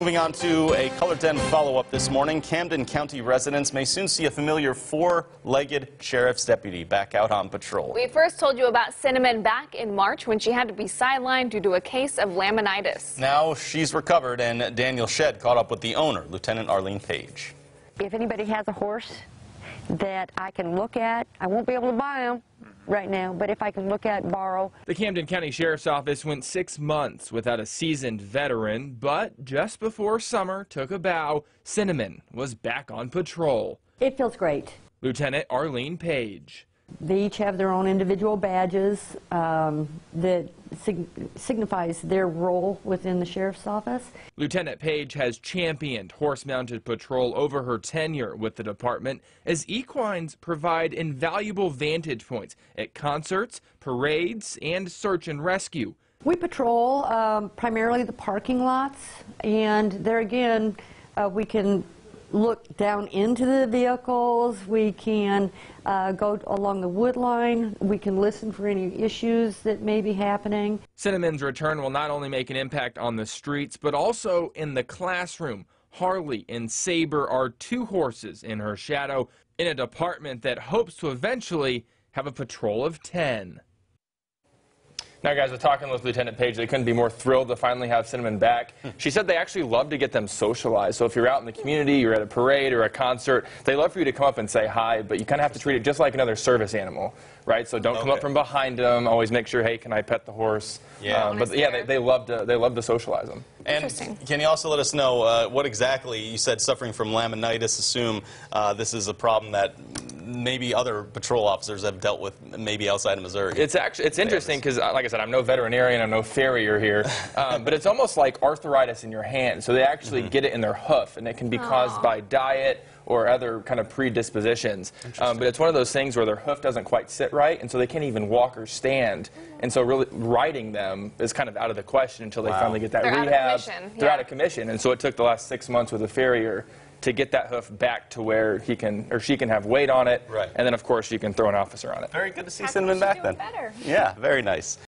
Moving on to a Color 10 follow-up this morning. Camden County residents may soon see a familiar four-legged sheriff's deputy back out on patrol. We first told you about Cinnamon back in March when she had to be sidelined due to a case of laminitis. Now she's recovered, and Daniel Shedd caught up with the owner, Lieutenant Arlene Page. If anybody has a horse that I can look at, I won't be able to buy them right now, but if I can look at and borrow. The Camden County Sheriff's Office went 6 months without a seasoned veteran, but just before summer took a bow, Cinnamon was back on patrol. It feels great. Lieutenant Arlene Page. They each have their own individual badges that signifies their role within the sheriff's office. Lieutenant Page has championed horse-mounted patrol over her tenure with the department as equines provide invaluable vantage points at concerts, parades, and search and rescue. We patrol primarily the parking lots, and there again we can look down into the vehicles, we can go along the wood line, we can listen for any issues that may be happening. Cinnamon's return will not only make an impact on the streets, but also in the classroom. Harley and Saber are two horses in her shadow in a department that hopes to eventually have a patrol of 10. Now, guys, we're talking with Lieutenant Page. They couldn't be more thrilled to finally have Cinnamon back. She said they actually love to get them socialized. So if you're out in the community, you're at a parade or a concert, they love for you to come up and say hi, but you kind of have to treat it just like another service animal, right? So don't come up from behind them. Always make sure, hey, can I pet the horse? Yeah. But yeah, they love to socialize them. And can you also let us know what exactly, you said suffering from laminitis, assume this is a problem that maybe other patrol officers have dealt with maybe outside of Missouri. It's interesting because, like I said, I'm no veterinarian, I'm no farrier here, but it's almost like arthritis in your hand. So they actually get it in their hoof, and it can be caused by diet or other kind of predispositions. But it's one of those things where their hoof doesn't quite sit right, and so they can't even walk or stand. And so really riding them is kind of out of the question until they finally get that rehab. They're out of commission. And so it took the last 6 months with a farrier to get that hoof back to where he can or she can have weight on it. Right. And then, of course, you can throw an officer on it. Very good to see Cinnamon back then. Better. Yeah, very nice.